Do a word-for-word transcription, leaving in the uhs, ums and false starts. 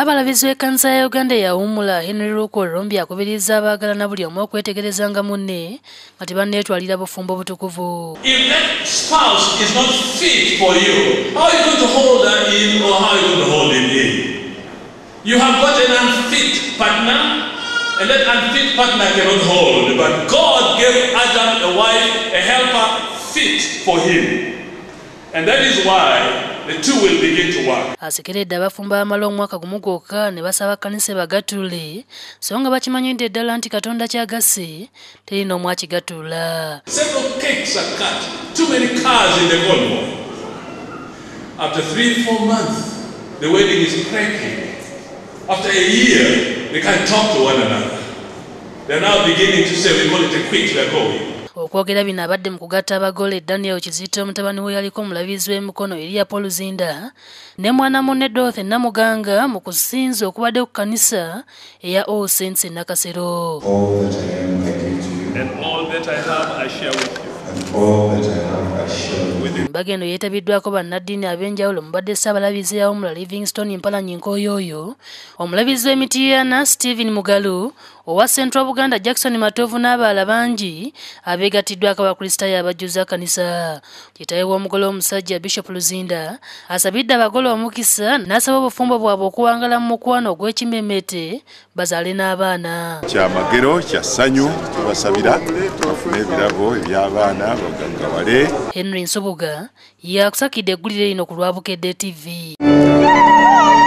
Ssaabalabirizi w'ekkanisa ya Uganda yawummula Henry Rombi akubiriza abaagalana buli omu okwetegerezanga munne nga tebanneetwalira bufumbo butukuvu. If that spouse is not fit for you, how are you going to hold her in or how are you going to hold him in? You have got an unfit partner, and that unfit partner cannot hold. But God gave Adam a wife, a helper fit for him. And that is why the two will begin to work. Asekeredde abafumba amala omwaka gumu gwokka ne basaba kkanisa bagatule so nga bakimanyidde ddala nti Katonda kyagasse teri n'omu akigatula. Several cakes are cut, too many cars in the convoy. After three, four months, the wedding is cracking. After a year, they can't talk to one another. They're now beginning to say, we call it a quit, we're going. Okwogera bino abadde mu kugatta abagole Daniel Kizito mutabani we yaliko omulabizi w'emikono Elia Paul Zinda ne mwana munne Dorothy Namuganga mu kusinza okubadde ku kkanisa eya All Saints Nakasero. All that I am I give to you. And all that I have I share with you. And all that I have I share with you. Embaga eno yeetabiddwako bannaddiini ab'enjawulo mubadde Ssaabalabirizi yawummula Livingstone Mpalanyi Nkooyooyo, omulabizi w'Emityana Stephen Mugalu, owa Central Buganda Jackson Matovu n'abalala bangi abeegattiddwako abakristaayo abajjuza kkanisa. Kitaawe w'omugole omusajja Bishop Luzinda asabidde abagole omukisa n'asaba obufumbo bwabwe okuwangala mu mukwano ogw'ekimmemmete bazaale n'abaana. Kyamagero kya ssanyu tubasabira bafune ebirabo eby'abaana bagagawale. Henry Nsoboga yakusakidde eggulire lino ku Lwabukedde T V.